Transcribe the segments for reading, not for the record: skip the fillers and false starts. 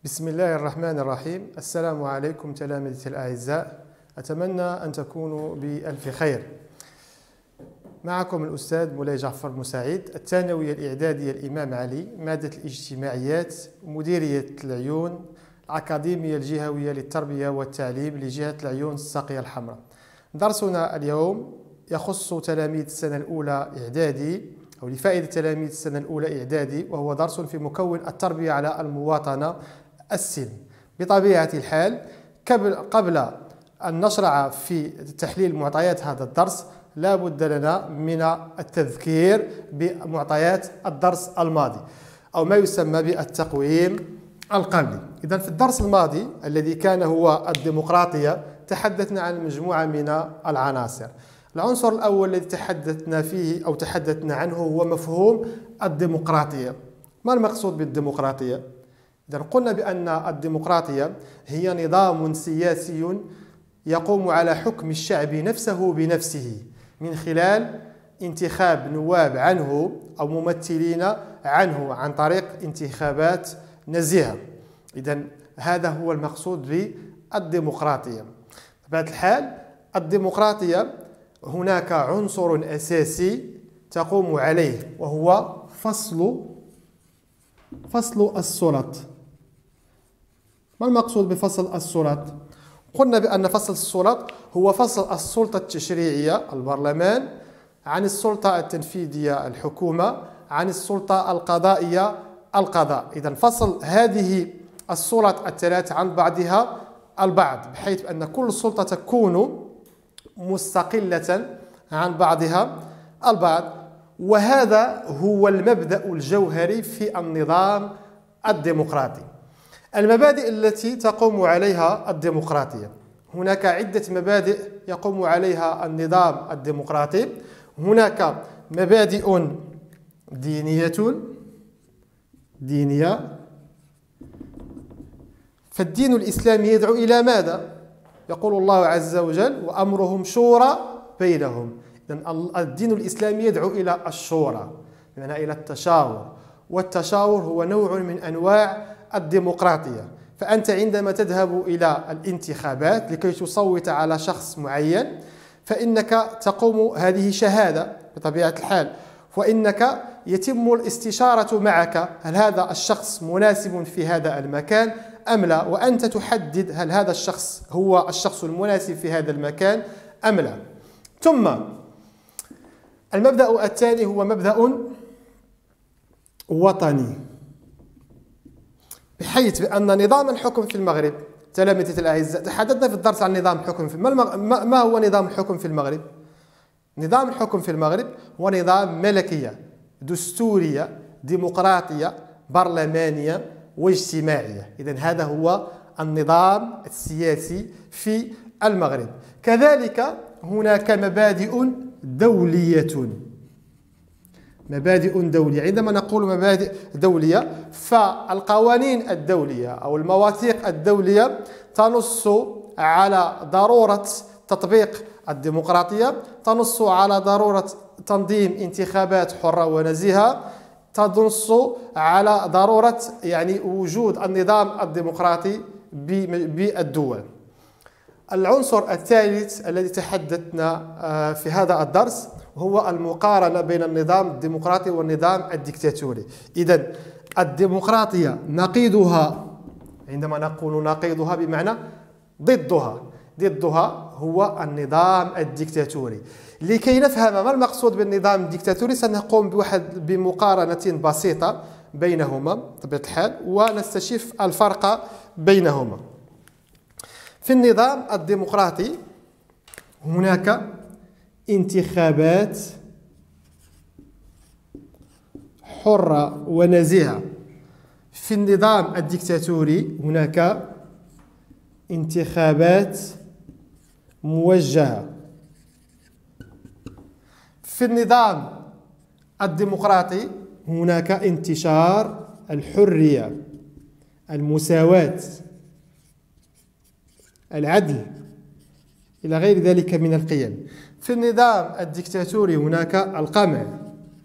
بسم الله الرحمن الرحيم. السلام عليكم تلاميذي الأعزاء، أتمنى أن تكونوا بألف خير. معكم الأستاذ مولاي جعفر مساعد، الثانوية الإعدادية الإمام علي، مادة الاجتماعيات، مديرية العيون، الأكاديمية الجهوية للتربية والتعليم لجهة العيون الساقية الحمراء. درسنا اليوم يخص تلاميذ السنة الأولى إعدادي، أو لفائدة تلاميذ السنة الأولى إعدادي، وهو درس في مكون التربية على المواطنة السلم. بطبيعة الحال قبل أن نشرع في تحليل معطيات هذا الدرس لا بد لنا من التذكير بمعطيات الدرس الماضي، أو ما يسمى بالتقويم القبلي. إذن في الدرس الماضي الذي كان هو الديمقراطية تحدثنا عن مجموعة من العناصر. العنصر الأول الذي تحدثنا فيه أو تحدثنا عنه هو مفهوم الديمقراطية. ما المقصود بالديمقراطية؟ إذن قلنا بأن الديمقراطية هي نظام سياسي يقوم على حكم الشعب نفسه بنفسه من خلال انتخاب نواب عنه أو ممثلين عنه عن طريق انتخابات نزيهة. إذن هذا هو المقصود بالديمقراطية. بطبيعة الحال الديمقراطية هناك عنصر أساسي تقوم عليه، وهو فصل السلط. ما المقصود بفصل السلط؟ قلنا بأن فصل السلط هو فصل السلطة التشريعية البرلمان عن السلطة التنفيذية الحكومة عن السلطة القضائية القضاء. إذن فصل هذه السلط الثلاث عن بعضها البعض، بحيث أن كل سلطة تكون مستقلة عن بعضها البعض. وهذا هو المبدأ الجوهري في النظام الديمقراطي. المبادئ التي تقوم عليها الديمقراطية، هناك عدة مبادئ يقوم عليها النظام الديمقراطي. هناك مبادئ دينية. فالدين الإسلامي يدعو إلى ماذا؟ يقول الله عز وجل: وأمرهم شورى بينهم. إذن الدين الإسلامي يدعو إلى الشورى، بمعنى إلى التشاور، والتشاور هو نوع من أنواع الديمقراطية. فأنت عندما تذهب إلى الانتخابات لكي تصوت على شخص معين، فإنك تقوم هذه شهادة بطبيعة الحال، وإنك يتم الاستشارة معك هل هذا الشخص مناسب في هذا المكان أم لا، وأنت تحدد هل هذا الشخص هو الشخص المناسب في هذا المكان أم لا. ثم المبدأ الثاني هو مبدأ وطني، بحيث بأن نظام الحكم في المغرب، تلاميذي الأعزاء، تحدثنا في الدرس عن نظام الحكم في ما هو نظام الحكم في المغرب؟ نظام الحكم في المغرب هو نظام ملكية دستورية ديمقراطية برلمانية واجتماعية. إذن هذا هو النظام السياسي في المغرب. كذلك هناك مبادئ دولية. عندما نقول مبادئ دولية، فالقوانين الدولية أو المواثيق الدولية تنص على ضرورة تطبيق الديمقراطية، تنص على ضرورة تنظيم انتخابات حرة ونزيهة، تنص على ضرورة وجود النظام الديمقراطي بالدول. العنصر الثالث الذي تحدثنا في هذا الدرس هو المقارنة بين النظام الديمقراطي والنظام الديكتاتوري. إذن الديمقراطية نقيضها، عندما نقول نقيضها بمعنى ضدها هو النظام الديكتاتوري. لكي نفهم ما المقصود بالنظام الديكتاتوري سنقوم بمقارنة بسيطة بينهما بطبيعة الحال، ونستشف الفرق بينهما. في النظام الديمقراطي هناك انتخابات حرة ونزيهة. في النظام الديكتاتوري هناك انتخابات موجهة. في النظام الديمقراطي هناك انتشار الحرية، المساواة، العدل، إلى غير ذلك من القيم. في النظام الديكتاتوري هناك القمع،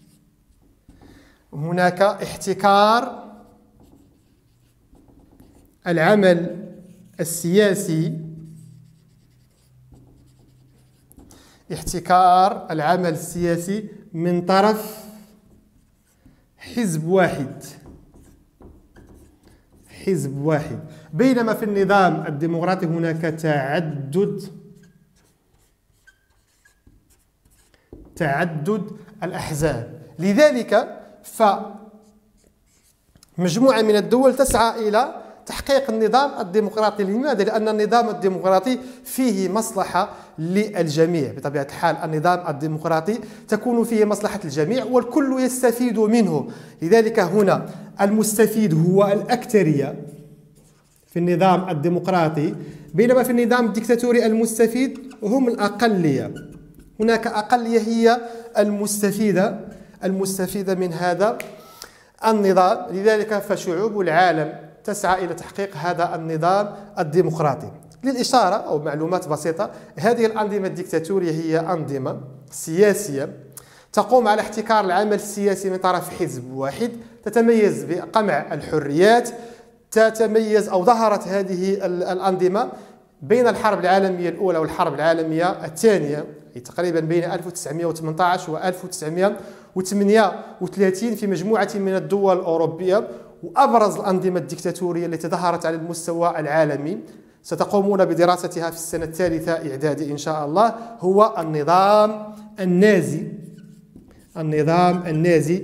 هناك احتكار العمل السياسي، احتكار العمل السياسي من طرف حزب واحد، بينما في النظام الديمقراطي هناك تعدد الأحزاب. لذلك فمجموعة من الدول تسعى إلى تحقيق النظام الديمقراطي. لماذا؟ لأن النظام الديمقراطي فيه مصلحة للجميع. بطبيعة الحال النظام الديمقراطي تكون فيه مصلحة الجميع والكل يستفيد منه. لذلك هنا المستفيد هو الأكثرية في النظام الديمقراطي، بينما في النظام الديكتاتوري المستفيد هم الأقلية. هناك أقلية هي المستفيدة من هذا النظام. لذلك فشعوب العالم تسعى إلى تحقيق هذا النظام الديمقراطي. للإشارة أو معلومات بسيطة، هذه الأنظمة الديكتاتورية هي أنظمة سياسية تقوم على احتكار العمل السياسي من طرف حزب واحد، تتميز بقمع الحريات. تتميز أو ظهرت هذه الأنظمة بين الحرب العالمية الأولى والحرب العالمية الثانية، تقريبا بين 1918 و 1938 في مجموعة من الدول الأوروبية. وأبرز الأنظمة الديكتاتورية التي ظهرت على المستوى العالمي ستقومون بدراستها في السنة الثالثة إعدادي إن شاء الله هو النظام النازي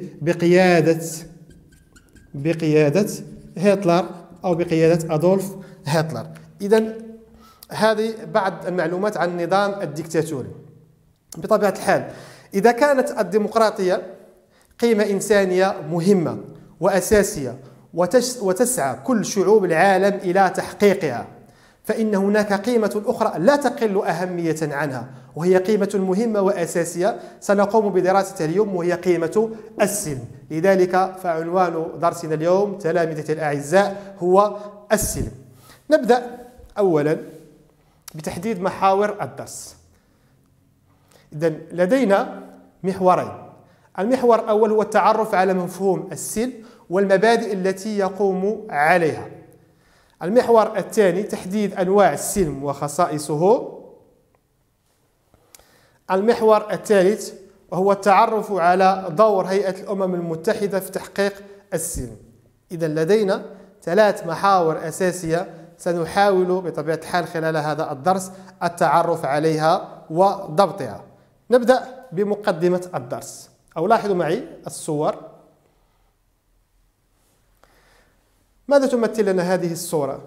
بقيادة هتلر أو بقيادة أدولف هتلر. إذن هذه بعض المعلومات عن النظام الديكتاتوري. بطبيعة الحال إذا كانت الديمقراطية قيمة إنسانية مهمة وأساسية وتسعى كل شعوب العالم إلى تحقيقها، فإن هناك قيمة أخرى لا تقل أهمية عنها، وهي قيمة مهمة وأساسية سنقوم بدراستها اليوم، وهي قيمة السلم. لذلك فعنوان درسنا اليوم تلامذتي الأعزاء هو السلم. نبدأ أولا بتحديد محاور الدرس. إذن لدينا محورين. المحور الأول هو التعرف على مفهوم السلم والمبادئ التي يقوم عليها. المحور الثاني تحديد أنواع السلم وخصائصه. المحور الثالث وهو التعرف على دور هيئة الأمم المتحدة في تحقيق السلم. إذن لدينا 3 محاور أساسية سنحاول بطبيعة الحال خلال هذا الدرس التعرف عليها وضبطها. نبدأ بمقدمة الدرس، أو لاحظوا معي الصور. ماذا تمثل لنا هذه الصورة؟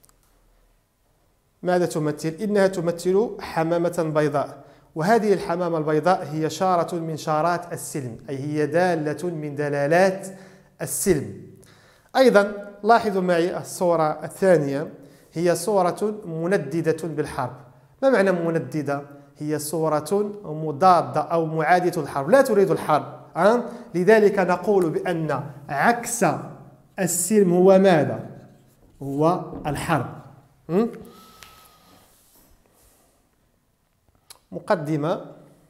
ماذا تمثل؟ إنها تمثل حمامة بيضاء، وهذه الحمامة البيضاء هي شارة من شارات السلم، أي هي دالة من دلالات السلم. أيضا لاحظوا معي الصورة الثانية، هي صورة منددة بالحرب. ما معنى منددة؟ هي صورة مضادة أو معادية الحرب، لا تريد الحرب. لذلك نقول بأن عكس السلم هو ماذا؟ هو الحرب. مقدمة.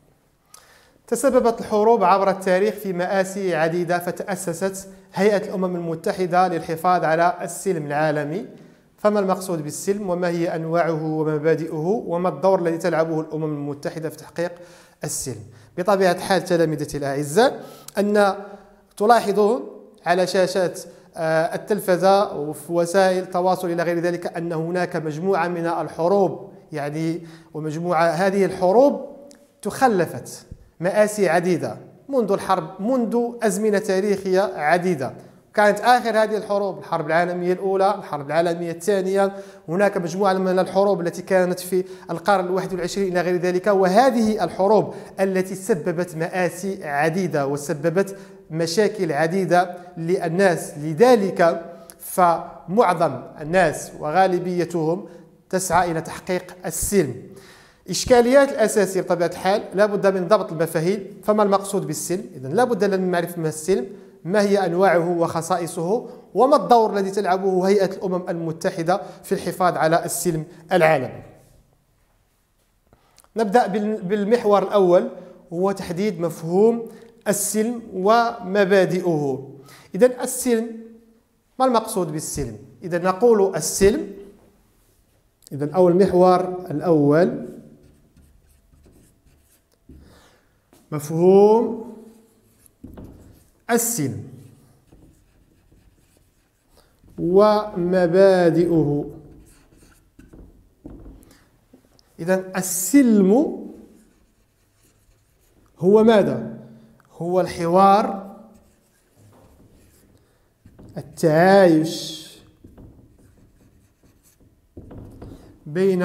تسببت الحروب عبر التاريخ في مآسي عديدة، فتأسست هيئة الأمم المتحدة للحفاظ على السلم العالمي. فما المقصود بالسلم، وما هي أنواعه ومبادئه، وما الدور الذي تلعبه الأمم المتحدة في تحقيق السلم؟ بطبيعة الحال تلامذتي الأعزاء أن تلاحظون على شاشات التلفزة وفي وسائل التواصل إلى غير ذلك أن هناك مجموعة من الحروب، ومجموعة هذه الحروب تخلفت مآسي عديدة منذ أزمنة تاريخية عديدة. كانت آخر هذه الحرب العالمية الأولى، الحرب العالمية الثانية. هناك مجموعة من الحروب التي كانت في القرن 21 إلى غير ذلك، وهذه الحروب التي سببت مآسي عديدة وسببت مشاكل عديدة للناس. لذلك فمعظم الناس وغالبيتهم تسعى إلى تحقيق السلم. إشكاليات الأساسية بطبيعة الحال لا بد من ضبط المفاهيم. فما المقصود بالسلم؟ إذن لا بد لنا من معرفة ما السلم، ما هي أنواعه وخصائصه، وما الدور الذي تلعبه هيئة الأمم المتحدة في الحفاظ على السلم العالمي. نبدأ بالمحور الأول، هو تحديد مفهوم السلم ومبادئه. إذن السلم ما المقصود بالسلم؟ إذا نقول السلم، إذا أو المحور الأول مفهوم السلم ومبادئه. إذا السلم هو ماذا؟ هو الحوار، التعايش بين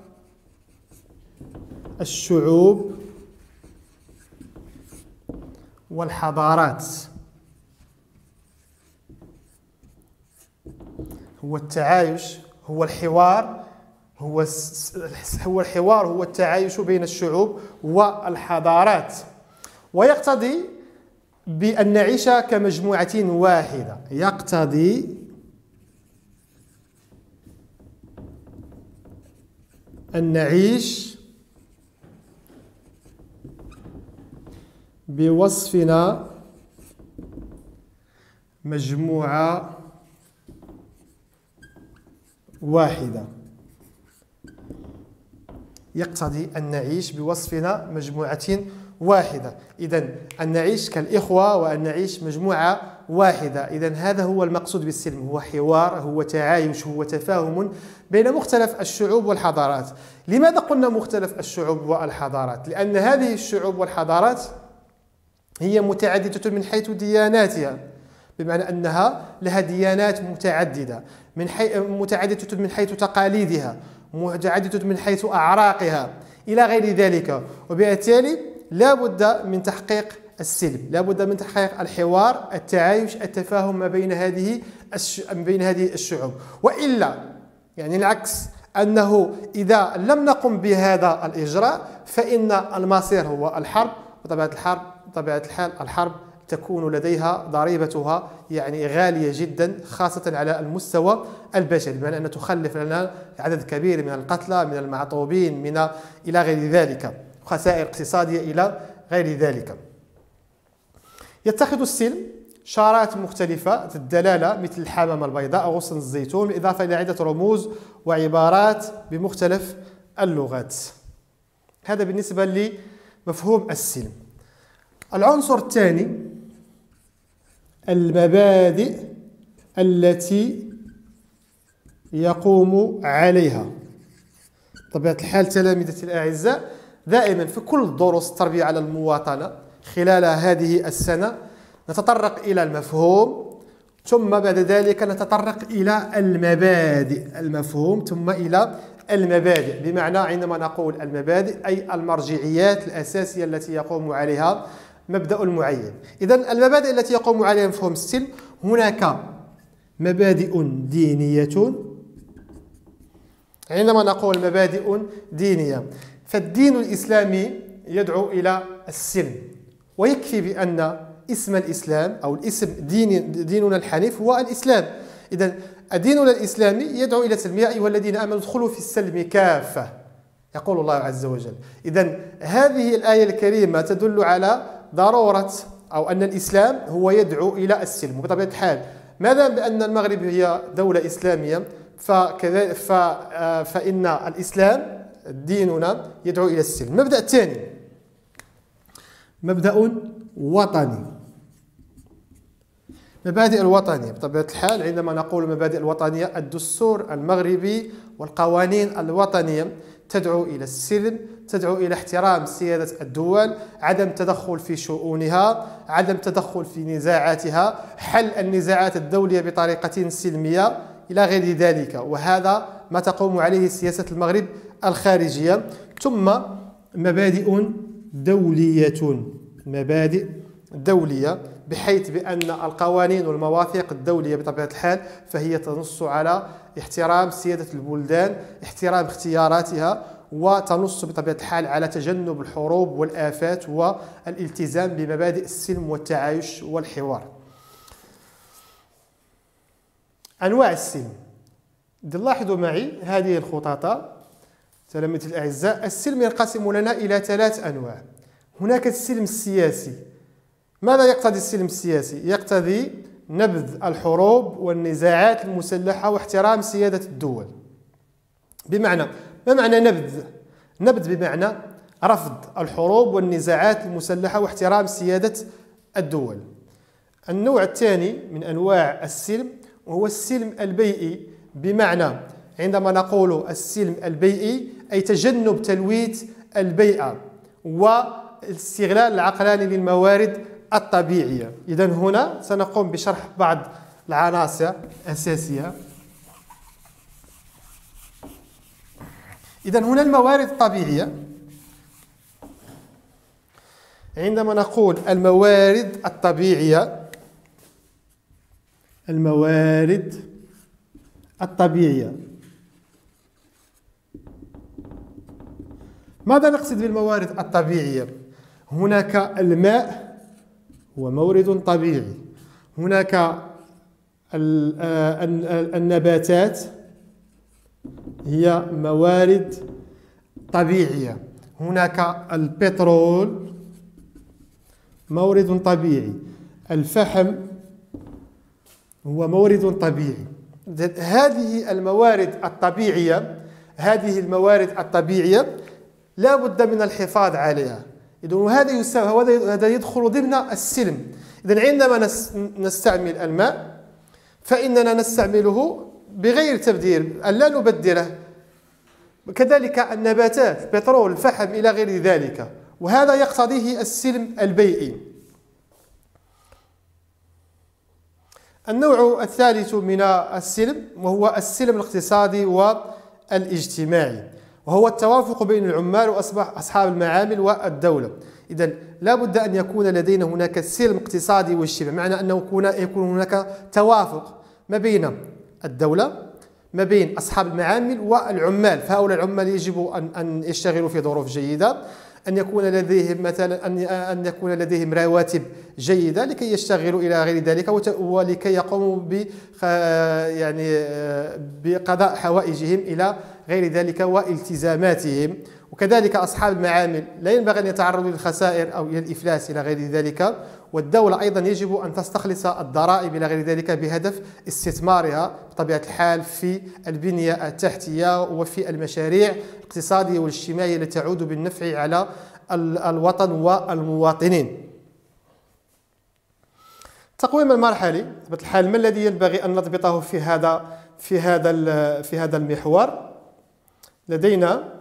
الشعوب والحضارات. هو التعايش، هو الحوار، هو التعايش بين الشعوب والحضارات، ويقتضي بأن نعيش كمجموعة واحدة. يقتضي أن نعيش بوصفنا مجموعة واحدة. يقتضي أن نعيش بوصفنا مجموعة واحدة. إذن أن نعيش كالإخوة وأن نعيش مجموعة واحدة. إذن هذا هو المقصود بالسلم، هو حوار، هو تعايش، هو تفاهم بين مختلف الشعوب والحضارات. لماذا قلنا مختلف الشعوب والحضارات؟ لأن هذه الشعوب والحضارات هي متعددة من حيث دياناتها، بمعنى أنها لها ديانات متعددة، متعددة من حيث تقاليدها، متعددة من حيث أعراقها إلى غير ذلك. وبالتالي لا بد من تحقيق السلم، لا بد من تحقيق الحوار، التعايش، التفاهم ما بين هذه الشعوب. وإلا يعني العكس، أنه إذا لم نقم بهذا الإجراء فإن المصير هو الحرب. بطبيعة الحال الحرب تكون لديها ضريبتها يعني غالية جدا، خاصة على المستوى البشري، بمعنى أن تخلف لنا عدد كبير من القتلى، من المعطوبين، إلى غير ذلك، خسائر اقتصادية إلى غير ذلك. يتخذ السلم شارات مختلفة الدلالة مثل الحمامة البيضاء أو غصن الزيتون، بالإضافة إلى عدة رموز وعبارات بمختلف اللغات. هذا بالنسبة لمفهوم السلم. العنصر الثاني المبادئ التي يقوم عليها. بطبيعة الحال تلاميذتي الأعزاء، دائما في كل دروس التربية على المواطنة خلال هذه السنة نتطرق إلى المفهوم، ثم بعد ذلك نتطرق إلى المبادئ. المفهوم ثم إلى المبادئ، بمعنى عندما نقول المبادئ أي المرجعيات الأساسية التي يقوم عليها مبدأ معين. إذن المبادئ التي يقوم عليها مفهوم السلم، هناك مبادئ دينية. عندما نقول مبادئ دينية فالدين الإسلامي يدعو إلى السلم، ويكفي بأن اسم الإسلام أو الاسم ديننا الحنيف هو الإسلام. إذن ديننا الإسلامي يدعو إلى السلم، يا أيها الذين آمنوا ادخلوا في السلم كافة، يقول الله عز وجل. إذن هذه الآية الكريمة تدل على ضرورة أو أن الإسلام هو يدعو إلى السلم. وبطبيعة الحال ما دام بأن المغرب هي دولة إسلامية فإن الإسلام ديننا يدعو إلى السلم. المبدأ الثاني مبدأ وطني. مبادئ الوطنية، بطبيعة الحال عندما نقول المبادئ الوطنية، الدستور المغربي والقوانين الوطنية تدعو إلى السلم، تدعو إلى احترام سيادة الدول، عدم التدخل في شؤونها، عدم التدخل في نزاعاتها، حل النزاعات الدولية بطريقة سلمية إلى غير ذلك. وهذا ما تقوم عليه سياسة المغرب الخارجية. ثم مبادئ دولية، مبادئ دولية، بحيث بأن القوانين والمواثيق الدولية بطبيعة الحال فهي تنص على احترام سيادة البلدان، احترام اختياراتها، وتنص بطبيعة الحال على تجنب الحروب والآفات والالتزام بمبادئ السلم والتعايش والحوار. أنواع السلم، لاحظوا معي هذه الخطاطة تلاميذي الأعزاء. السلم ينقسم لنا إلى 3 أنواع. هناك السلم السياسي. ماذا يقتضي السلم السياسي؟ يقتضي نبذ الحروب والنزاعات المسلحة واحترام سيادة الدول. بمعنى، ما معنى نبذ؟ نبذ بمعنى رفض الحروب والنزاعات المسلحة واحترام سيادة الدول. النوع الثاني من أنواع السلم وهو السلم البيئي، بمعنى عندما نقول السلم البيئي أي تجنب تلويث البيئة والاستغلال العقلاني للموارد الطبيعية. إذن هنا سنقوم بشرح بعض العناصر الأساسية. إذن هنا الموارد الطبيعية، عندما نقول الموارد الطبيعية، الموارد الطبيعية، ماذا نقصد بالموارد الطبيعية؟ هناك الماء هو مورد طبيعي، هناك النباتات هي موارد طبيعية، هناك البترول مورد طبيعي، الفحم هو مورد طبيعي. هذه الموارد الطبيعية لا بد من الحفاظ عليها. إذن هذا يدخل ضمن السلم. إذن عندما نستعمل الماء فإننا نستعمله بغير تبذير، أن لا نبذره. كذلك النباتات، البترول، الفحم إلى غير ذلك، وهذا يقتضيه السلم البيئي. النوع الثالث من السلم وهو السلم الاقتصادي والاجتماعي، وهو التوافق بين العمال وأصحاب المعامل والدولة. إذن لا بد أن يكون لدينا هناك سلم اقتصادي واجتماعي، معنى أنه يكون هناك توافق ما بين الدولة، ما بين أصحاب المعامل والعمال. فهؤلاء العمال يجب أن يشتغلوا في ظروف جيدة، أن يكون لديهم مثلا أن يكون لديهم رواتب جيدة لكي يشتغلوا إلى غير ذلك، ولكي يقوموا بقضاء حوائجهم إلى غير ذلك والتزاماتهم. وكذلك أصحاب المعامل لا ينبغي أن يتعرضوا للخسائر أو إلى الإفلاس إلى غير ذلك. والدولة أيضا يجب أن تستخلص الضرائب إلى غير ذلك بهدف استثمارها بطبيعة الحال في البنية التحتية وفي المشاريع الاقتصادية والاجتماعية التي تعود بالنفع على الوطن والمواطنين. التقويم المرحلي بطبيعة الحال، ما الذي ينبغي أن نضبطه في هذا المحور؟ لدينا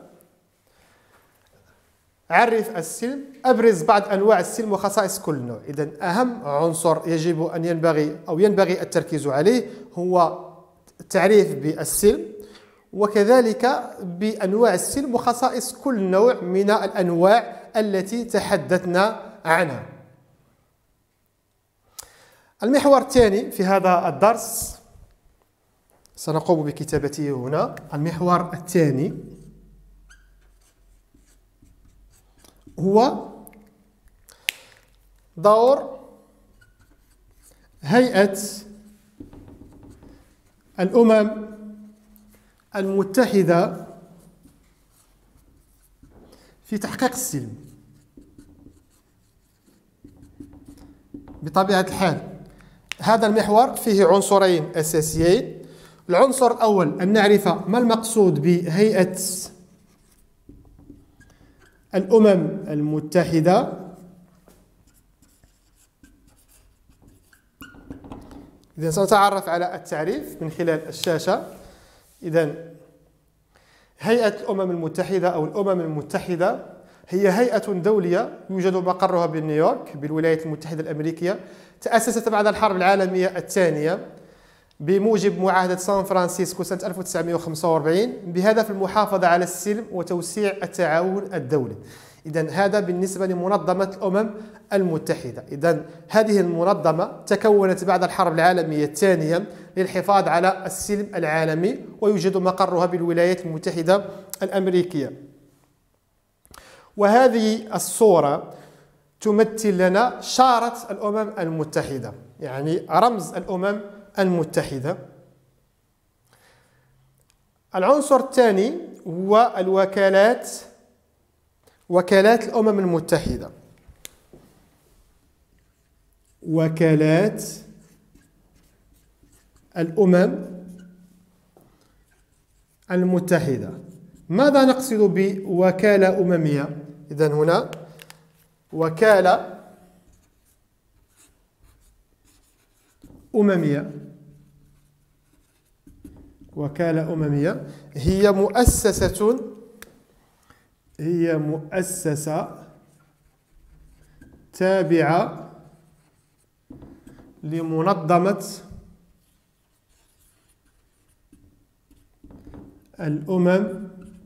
عرف السلم، أبرز بعض أنواع السلم وخصائص كل نوع. إذن أهم عنصر يجب أن ينبغي التركيز عليه هو التعريف بالسلم، وكذلك بأنواع السلم وخصائص كل نوع من الأنواع التي تحدثنا عنها. المحور الثاني في هذا الدرس سنقوم بكتابته هنا. المحور الثاني هو دور هيئة الأمم المتحدة في تحقيق السلم. بطبيعة الحال هذا المحور فيه عنصرين أساسيين. العنصر الأول أن نعرف ما المقصود بهيئة الأمم المتحدة. إذن سنتعرف على التعريف من خلال الشاشة. إذن هيئة الأمم المتحدة أو الأمم المتحدة هي هيئة دولية يوجد مقرها بنيويورك بالولايات المتحدة الأمريكية، تأسست بعد الحرب العالمية الثانية بموجب معاهدة سان فرانسيسكو سنة 1945 بهدف المحافظة على السلم وتوسيع التعاون الدولي. إذن هذا بالنسبة لمنظمة الأمم المتحدة. إذن هذه المنظمة تكونت بعد الحرب العالمية الثانية للحفاظ على السلم العالمي، ويوجد مقرها بالولايات المتحدة الأمريكية. وهذه الصورة تمثل لنا شارة الأمم المتحدة، يعني رمز الأمم المتحدة. العنصر الثاني هو الوكالات، وكالات الأمم المتحدة. وكالات الأمم المتحدة. ماذا نقصد بوكالة أممية؟ إذن هنا وكالة أممية، وكالة أممية هي مؤسسة تابعة لمنظمة الأمم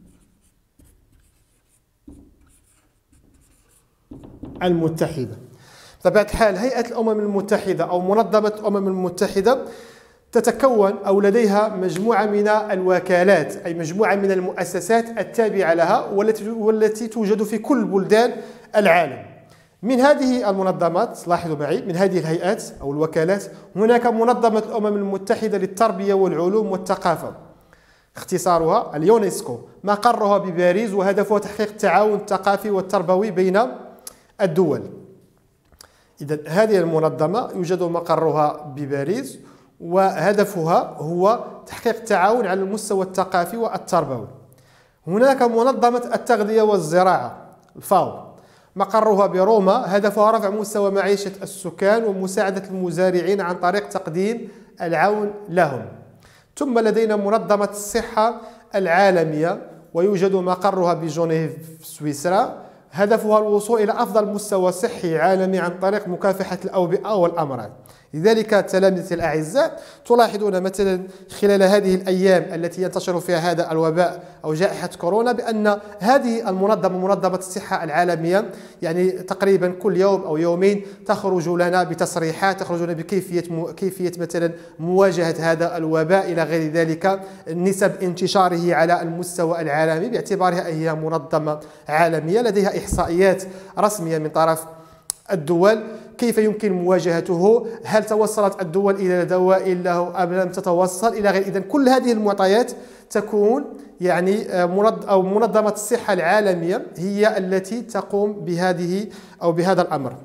المتحدة. بطبيعة الحال هيئة الأمم المتحدة أو منظمة الأمم المتحدة تتكون أو لديها مجموعة من الوكالات، أي مجموعة من المؤسسات التابعة لها والتي توجد في كل بلدان العالم. من هذه المنظمات، لاحظوا معي، من هذه الهيئات أو الوكالات هناك منظمة الأمم المتحدة للتربية والعلوم والثقافة، اختصارها اليونسكو، مقرها بباريس، وهدفها تحقيق التعاون الثقافي والتربوي بين الدول. إذن هذه المنظمة يوجد مقرها بباريس، وهدفها هو تحقيق التعاون على المستوى الثقافي والتربوي. هناك منظمة التغذية والزراعة الفاو، مقرها بروما، هدفها رفع مستوى معيشة السكان ومساعدة المزارعين عن طريق تقديم العون لهم. ثم لدينا منظمة الصحة العالمية، ويوجد مقرها بجنيف سويسرا، هدفها الوصول إلى أفضل مستوى صحي عالمي عن طريق مكافحة الأوبئة والأمراض. لذلك تلاميذي الأعزاء، تلاحظون مثلا خلال هذه الأيام التي ينتشر فيها هذا الوباء أو جائحة كورونا بأن هذه المنظمة، منظمة الصحة العالمية، يعني تقريبا كل يوم أو يومين تخرج لنا بتصريحات، تخرج لنا كيفية مثلا مواجهة هذا الوباء إلى غير ذلك، نسب انتشاره على المستوى العالمي، باعتبارها هي منظمة عالمية لديها إحصائيات رسمية من طرف الدول كيف يمكن مواجهته، هل توصلت الدول إلى دواء له أم لم تتوصل إلى غير. إذن كل هذه المعطيات تكون يعني منظمة الصحة العالمية هي التي تقوم بهذه أو بهذا الأمر.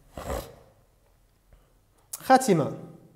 خاتمة،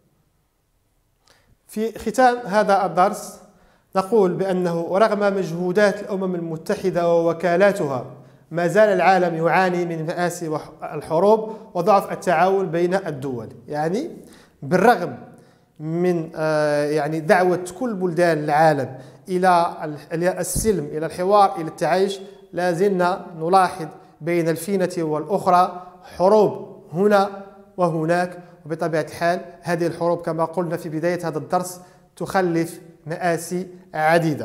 في ختام هذا الدرس نقول بأنه رغم مجهودات الأمم المتحدة ووكالاتها ما زال العالم يعاني من مآسي الحروب وضعف التعاون بين الدول. يعني بالرغم من يعني دعوة كل بلدان العالم إلى السلم، إلى الحوار، إلى التعايش، لا زلنا نلاحظ بين الفينة والأخرى حروب هنا وهناك. وبطبيعة الحال هذه الحروب كما قلنا في بداية هذا الدرس تخلف مآسي عديدة.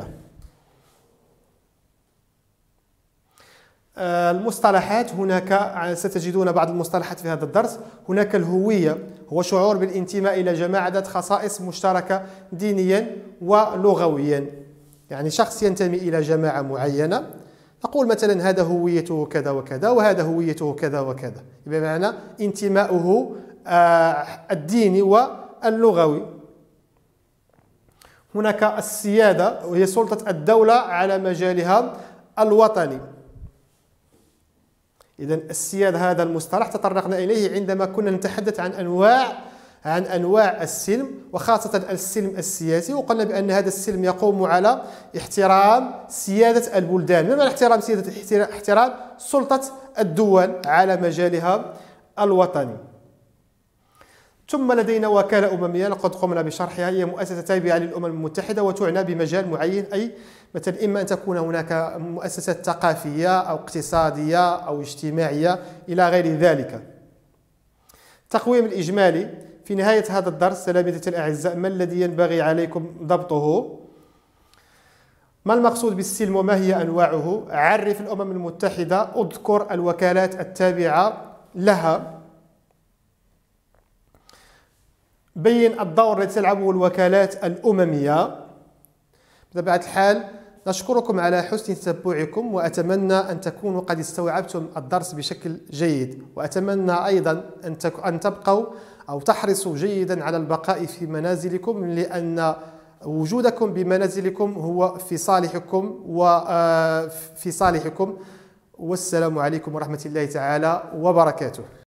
المصطلحات، هناك ستجدون بعض المصطلحات في هذا الدرس. هناك الهوية، هو شعور بالانتماء إلى جماعة ذات خصائص مشتركة دينيا ولغويا، يعني شخص ينتمي إلى جماعة معينة، نقول مثلا هذا هويته كذا وكذا وهذا هويته كذا وكذا، بمعنى انتماؤه الديني واللغوي. هناك السيادة، وهي سلطة الدولة على مجالها الوطني. إذن السيادة هذا المصطلح تطرقنا إليه عندما كنا نتحدث عن أنواع السلم، وخاصة السلم السياسي، وقلنا بأن هذا السلم يقوم على احترام سيادة البلدان. ما معنى احترام سيادة؟ احترام سلطة الدول على مجالها الوطني. ثم لدينا وكالة أممية لقد قمنا بشرحها، هي مؤسسة تابعة للأمم المتحدة وتعنى بمجال معين، أي مثلا إما أن تكون هناك مؤسسات ثقافية أو اقتصادية أو اجتماعية إلى غير ذلك. التقويم الإجمالي في نهاية هذا الدرس تلاميذتي الأعزاء، ما الذي ينبغي عليكم ضبطه؟ ما المقصود بالسلم وما هي أنواعه؟ عرف الأمم المتحدة، اذكر الوكالات التابعة لها، بين الدور الذي تلعبه الوكالات الأممية. بطبيعة الحال نشكركم على حسن تتبعكم، وأتمنى أن تكونوا قد استوعبتم الدرس بشكل جيد، وأتمنى أيضا أن تبقوا أو تحرصوا جيدا على البقاء في منازلكم، لأن وجودكم بمنازلكم هو في صالحكم والسلام عليكم ورحمة الله تعالى وبركاته.